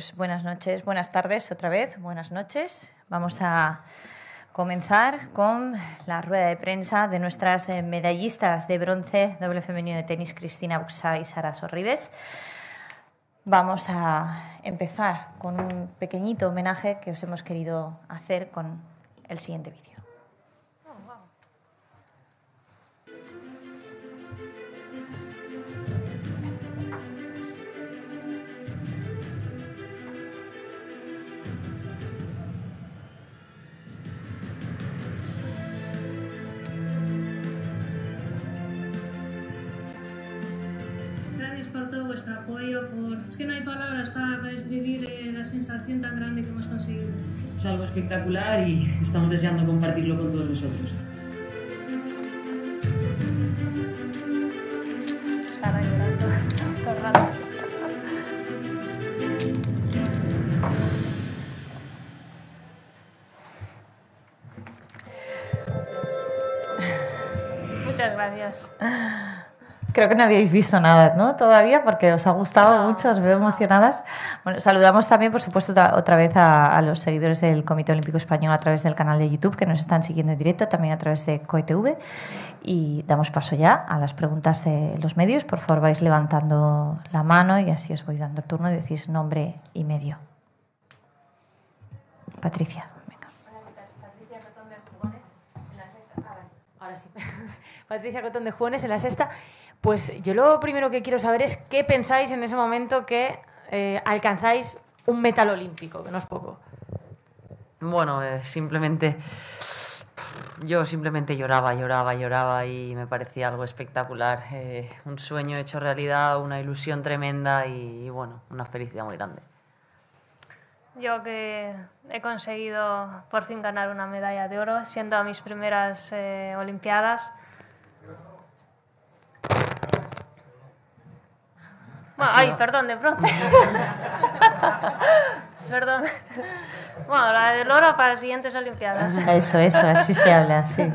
Buenas noches, buenas tardes otra vez, buenas noches. Vamos a comenzar con la rueda de prensa de nuestras medallistas de bronce, doble femenino de tenis, Cristina Buxá y Sara Sorribes. Vamos a empezar con un pequeñito homenaje que os hemos querido hacer con el siguiente vídeo. Por todo vuestro apoyo, es que no hay palabras para describir la sensación tan grande que hemos conseguido. Es algo espectacular y estamos deseando compartirlo con todos vosotros. Sara llorando todo el rato. Muchas gracias. Creo que no habíais visto nada, ¿no? Todavía, porque os ha gustado mucho, os veo emocionadas. Bueno, saludamos también, por supuesto, otra vez a los seguidores del Comité Olímpico Español a través del canal de YouTube, que nos están siguiendo en directo, también a través de COETV. Y damos paso ya a las preguntas de los medios. Por favor, vais levantando la mano y así os voy dando turno y decís nombre y medio. Patricia. Patricia Cotón de Jugones en la sexta. Ahora sí. Patricia Cotón de Jugones en la sexta. Pues yo lo primero que quiero saber es qué pensáis en ese momento que alcanzáis un metal olímpico, que no es poco. Bueno, simplemente... Yo simplemente lloraba y me parecía algo espectacular. Un sueño hecho realidad, una ilusión tremenda y bueno, una felicidad muy grande. Yo que he conseguido por fin ganar una medalla de oro, siendo a mis primeras Olimpiadas. Bueno, ay, perdón, de bronce. Perdón. Bueno, la del oro para las siguientes Olimpiadas. Eso, así se habla, sí.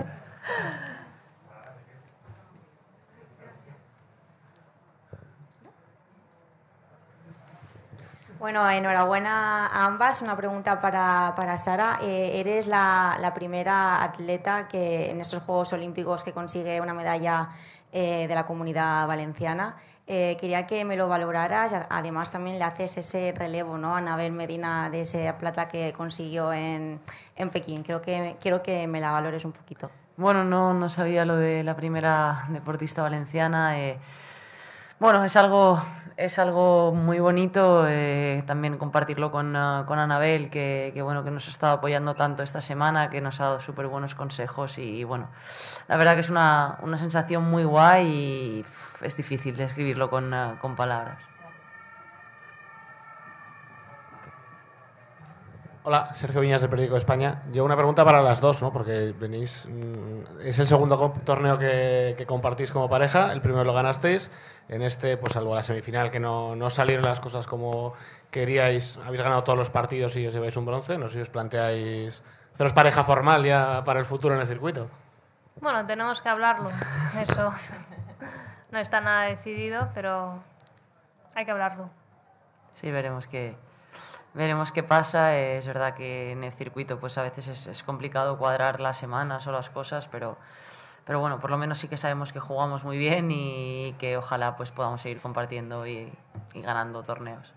Bueno, enhorabuena a ambas. Una pregunta para Sara. Eres la primera atleta que en estos Juegos Olímpicos que consigue una medalla de la Comunidad Valenciana. Quería que me lo valoraras. Además, también le haces ese relevo, ¿no?, a Anabel Medina de esa plata que consiguió en Pekín. Quiero que me la valores un poquito. Bueno, no sabía lo de la primera deportista valenciana. Bueno, es algo muy bonito también compartirlo con Anabel, que nos ha estado apoyando tanto esta semana, que nos ha dado súper buenos consejos y bueno, la verdad que es una sensación muy guay y es difícil describirlo con palabras. Hola, Sergio Viñas del Periódico de España. Yo una pregunta para las dos, ¿no? Porque venís... es el segundo torneo que compartís como pareja. El primero lo ganasteis. En este, pues salvo la semifinal, que no salieron las cosas como queríais. Habéis ganado todos los partidos y os lleváis un bronce. No sé si os planteáis haceros pareja formal ya para el futuro en el circuito. Bueno, tenemos que hablarlo. Eso no está nada decidido, pero hay que hablarlo. Sí, veremos qué pasa. Es verdad que en el circuito pues a veces es complicado cuadrar las semanas o las cosas, pero bueno, por lo menos sí que sabemos que jugamos muy bien y que ojalá pues podamos seguir compartiendo y ganando torneos.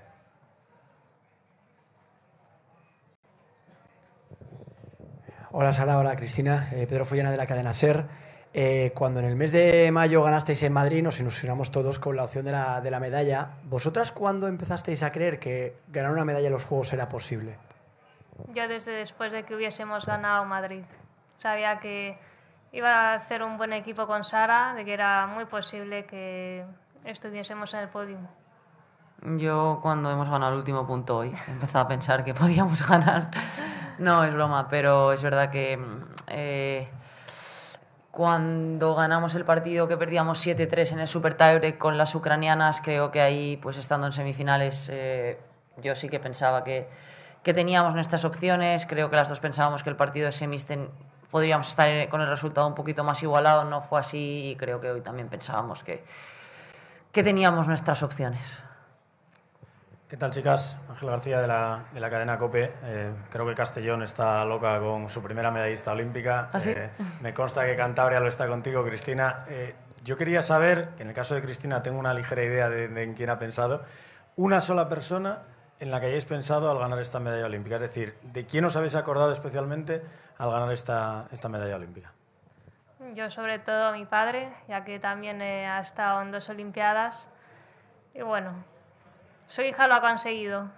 Hola Sara, hola Cristina, Pedro Follana de la cadena SER. Cuando en el mes de mayo ganasteis en Madrid nos ilusionamos todos con la opción de la medalla. ¿Vosotras cuándo empezasteis a creer que ganar una medalla en los Juegos era posible? Yo desde después de que hubiésemos ganado Madrid. Sabía que iba a hacer un buen equipo con Sara, de que era muy posible que estuviésemos en el podio. Yo cuando hemos ganado el último punto hoy he empezado a pensar que podíamos ganar. No, es broma, pero es verdad que cuando ganamos el partido que perdíamos 7-3 en el Super Tiebreak con las ucranianas, creo que ahí, pues estando en semifinales, yo sí que pensaba que teníamos nuestras opciones. Creo que las dos pensábamos que el partido de semis podríamos estar con el resultado un poquito más igualado. No fue así y creo que hoy también pensábamos que teníamos nuestras opciones. ¿Qué tal, chicas? Ángel García de la cadena COPE. Creo que Castellón está loca con su primera medallista olímpica. ¿Ah, sí? Me consta que Cantabria lo está contigo, Cristina. Yo quería saber, que en el caso de Cristina tengo una ligera idea de en quién ha pensado, una sola persona en la que hayáis pensado al ganar esta medalla olímpica. Es decir, ¿de quién os habéis acordado especialmente al ganar esta medalla olímpica? Yo sobre todo a mi padre, ya que también ha estado en 2 Olimpiadas. Y bueno, su hija lo ha conseguido.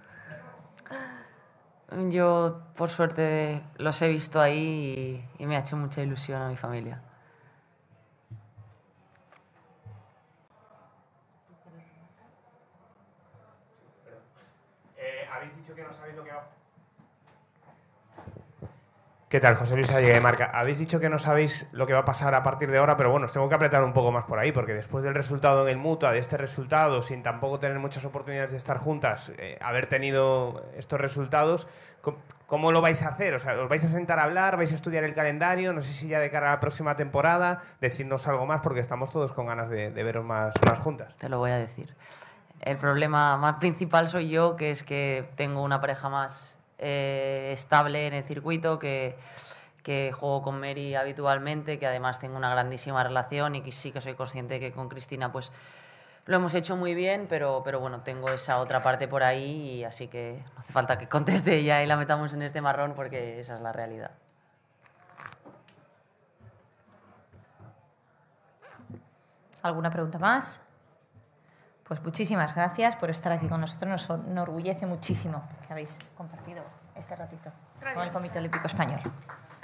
Yo, por suerte, los he visto ahí y me ha hecho mucha ilusión a mi familia. Habéis dicho que no sabéis lo que va... ¿Qué tal, José Luis Alle de Marca? Habéis dicho que no sabéis lo que va a pasar a partir de ahora, pero bueno, os tengo que apretar un poco más por ahí, porque después del resultado en el Mutua, de este resultado, sin tampoco tener muchas oportunidades de estar juntas, haber tenido estos resultados, ¿cómo lo vais a hacer? O sea, ¿os vais a sentar a hablar? ¿Vais a estudiar el calendario? No sé si ya de cara a la próxima temporada, decirnos algo más, porque estamos todos con ganas de veros más juntas. Te lo voy a decir. El problema más principal soy yo, que es que tengo una pareja más estable en el circuito, que juego con Mary habitualmente, que además tengo una grandísima relación y que sí que soy consciente de que con Cristina pues lo hemos hecho muy bien, pero bueno, tengo esa otra parte por ahí y así que no hace falta que conteste ella y la metamos en este marrón porque esa es la realidad. ¿Alguna pregunta más? Pues muchísimas gracias por estar aquí con nosotros. Nos enorgullece muchísimo que habéis compartido este ratito con el Comité Olímpico Español.